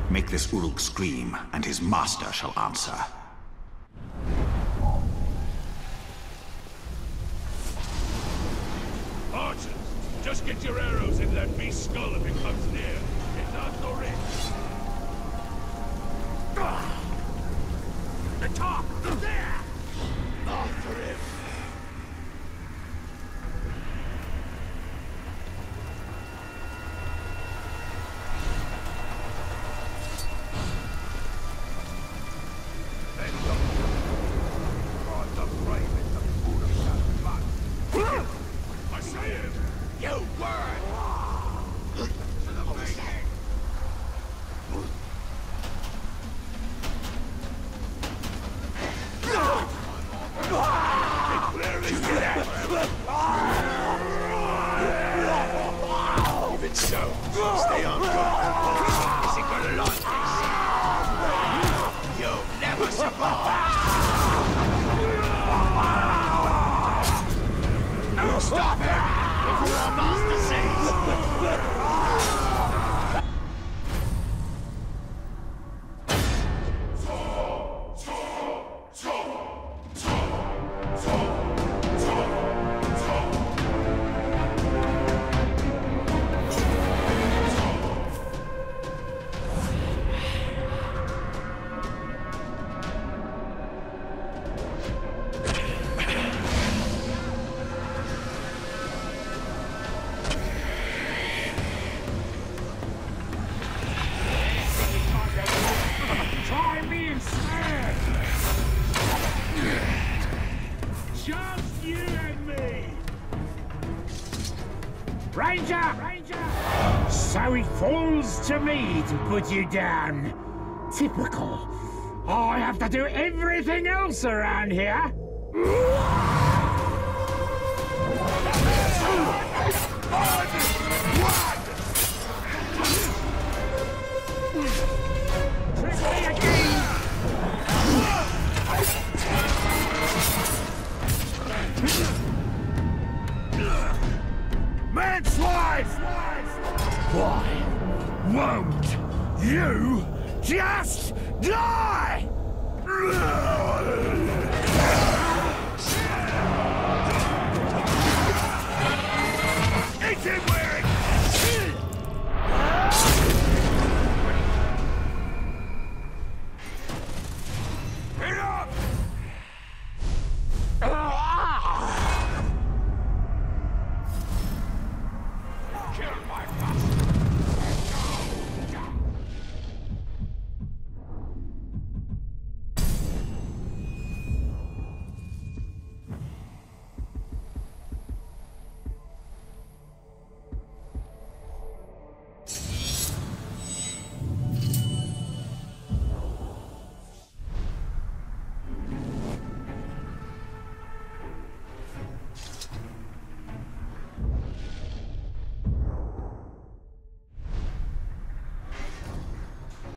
Make this Uruk scream, and his master shall answer. Archers, just get your arrows in that beast's skull if it comes near. It's not no risk. The top! There! After him! I say it! You word! To the face! Even so, stay on guard. Is it gonna like this? You'll never survive! No, stop him! Before our master sees! Just you and me! Ranger! Ranger! So it falls to me to put you down. Typical. I have to do everything else around here. Trick me again! Manslide! Why won't you just die?